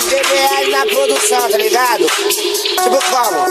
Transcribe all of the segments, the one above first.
DBL na produção, tá ligado? Tipo como?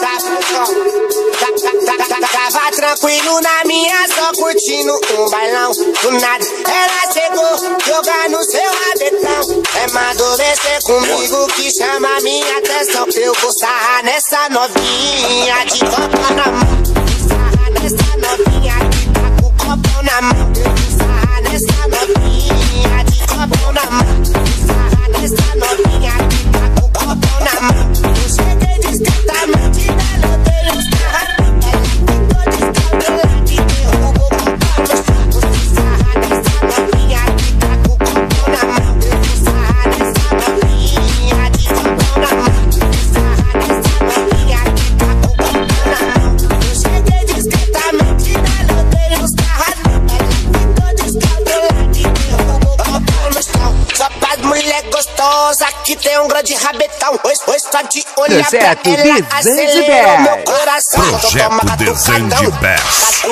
Tava tranquilo na minha, só curtindo um bailão. Do nada ela chegou, jogando seu rabetão. É madurecer comigo que chama minha atenção. Eu vou sarrar nessa novinha de copo na mão. Sarrar nessa novinha que tá com o copo na mão. Eu vou sarrar nessa novinha de copo na mão. Sarrar nessa novinha que tá com o copo na mão. Eu cheguei discretamente, ela deu uns sarrar. Ela ficou descabelada e derrubou o copo no chão. Você sarrar nessa novinha que tá com o copo na mão. Eu vou sarrar nessa novinha de copo na mão. Sarrar nessa novinha que tá com o copo na mão. Eu cheguei discretamente, ela deu uns sarrar. Ela ficou descabelada e derrubou o copo no chão. Só pras mulher gostosa que tem um grande rabetão. Hoje só de olhar pra ela acelerou meu coração. Projeto Desenho de Bass.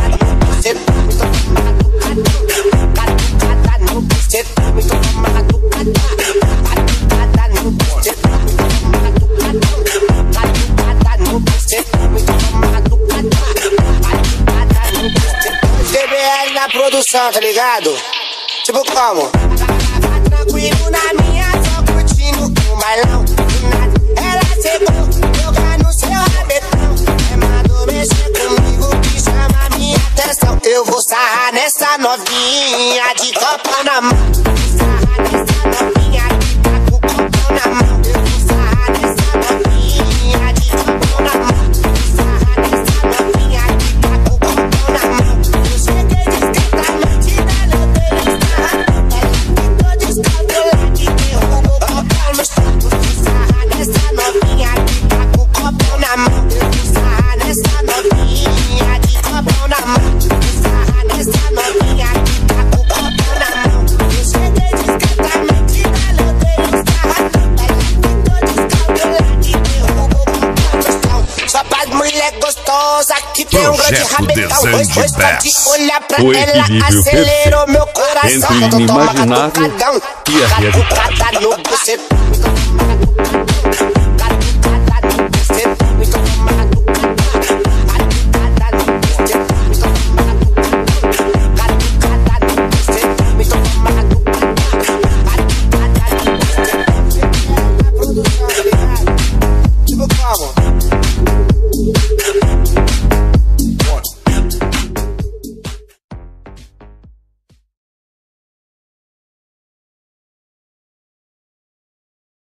DBL na produção, tá ligado? Tipo como? Tranquilo na minha, só curtindo um bailão. Do nada ela chegou, jogando seu rabetão. É mandou mexer comigo que chama minha atenção. Eu vou sarrar nessa novinha de copo na mão. Sarrar nessa novinha que tá com o copo na mão. Eu vou sarrar nessa novinha de copo na mão. Sarrar nessa novinha que tá com o copo na mão. Eu cheguei discretamente, ela deu um sarrar. Ela ficou descabelada e derrubou o copo no chão. Você sarrar nessa novinha que tá com o copo na mão. Eu vou sarrar nessa novinha de copo na mão. Sarrar nessa novinha que tá com o copo na mão. Eu cheguei discretamente, ela deu um sarrar. Ela ficou descabelada e derrubou o copo no chão. Só pras mulher gostosa que tem um grande Projeto rabetão. Desenho de Hoje só Bass. de olhar pra O ela equilíbrio acelerou meu coração. entre o Toma inimaginável catucadão, e a realidade. catucada no bucetão.